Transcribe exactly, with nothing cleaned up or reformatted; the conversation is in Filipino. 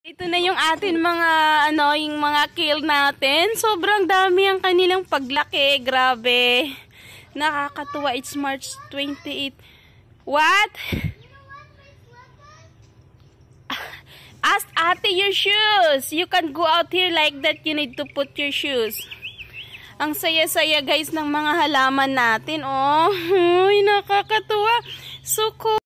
Ito na yung atin mga ano, yung mga kale natin. Sobrang dami ang kanilang paglaki. Grabe. Nakakatuwa. It's March twenty-eighth. What? Ask ate your shoes. You can go out here like that. You need to put your shoes. Ang saya-saya guys ng mga halaman natin. Oh, ay, nakakatuwa. So cool.